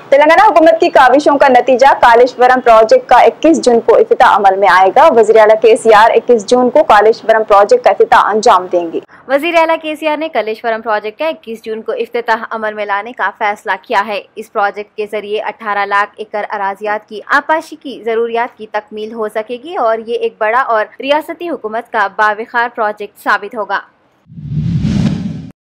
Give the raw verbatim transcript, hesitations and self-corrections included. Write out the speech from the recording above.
तेलंगाना हुकूमत की काविशों का नतीजा कालेश्वरम प्रोजेक्ट का इक्कीस जून को इफ्तिताह अमल में आएगा। वज़ीर आला केसीआर इक्कीस जून को कालेश्वरम प्रोजेक्ट का इफ्तिताह अंजाम देंगे। वज़ीर आला केसीआर ने कालेश्वरम प्रोजेक्ट का इक्कीस जून को इफ्तिताह अमल में लाने का फैसला किया है। इस प्रोजेक्ट के जरिए अठारह लाख एकड़ अराजियात की आपाशी की जरूरियात की तकमील हो सकेगी और ये एक बड़ा और रियासती हुकूमत का बावकार प्रोजेक्ट साबित होगा।